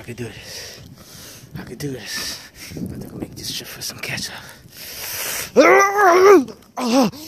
I could do this. I could do this. I think I'll make this trip for some ketchup.